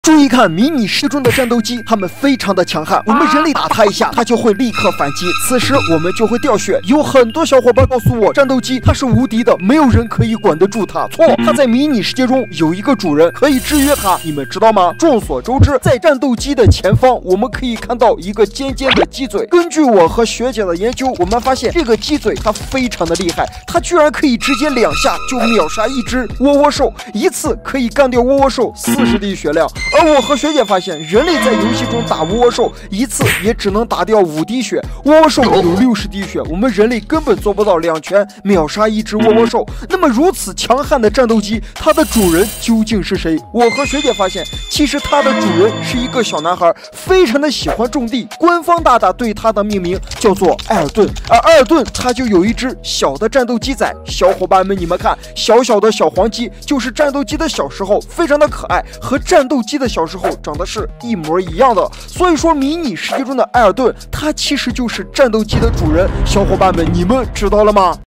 注意看，迷你世界中的战斗机，它们非常的强悍。我们人类打它一下，它就会立刻反击。此时我们就会掉血。有很多小伙伴告诉我，战斗机它是无敌的，没有人可以管得住它。错，它在迷你世界中有一个主人可以制约它，你们知道吗？众所周知，在战斗机的前方，我们可以看到一个尖尖的鸡嘴。根据我和学姐的研究，我们发现这个鸡嘴它非常的厉害，它居然可以直接2下就秒杀一只窝窝兽，一次可以干掉窝窝兽40滴血量。而我和学姐发现，人类在游戏中打窝窝兽一次也只能打掉5滴血，窝窝兽有60滴血，我们人类根本做不到2拳秒杀一只窝窝兽。那么如此强悍的战斗机，它的主人究竟是谁？我和学姐发现，其实它的主人是一个小男孩，非常的喜欢种地，官方大大对他的命名叫做埃尔顿。而埃尔顿他就有一只小的战斗机仔，小伙伴们你们看，小小的小黄鸡就是战斗机的小时候，非常的可爱，和战斗机的小时候长得是一模一样的。所以说迷你世界中的埃尔顿，他其实就是战斗机的主人。小伙伴们你们知道了吗？